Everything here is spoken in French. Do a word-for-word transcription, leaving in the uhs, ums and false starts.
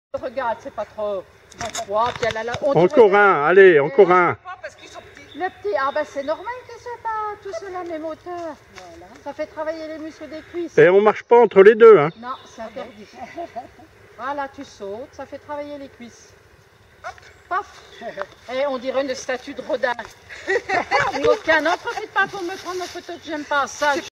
Regarde, c'est pas trop. Wow, puis elle a la... on Encore dirait... un, allez, encore un. Parce qu'ils sont petits. Le petit, ah ben c'est normal que c'est pas tout cela même hauteur. Voilà. Ça fait travailler les muscles des cuisses. Et on marche pas entre les deux, hein. Non, c'est interdit. Voilà, tu sautes, ça fait travailler les cuisses. Paf. Et on dirait une statue de Rodin. Aucun, n'en profite pas pour me prendre en photo, j'aime pas ça.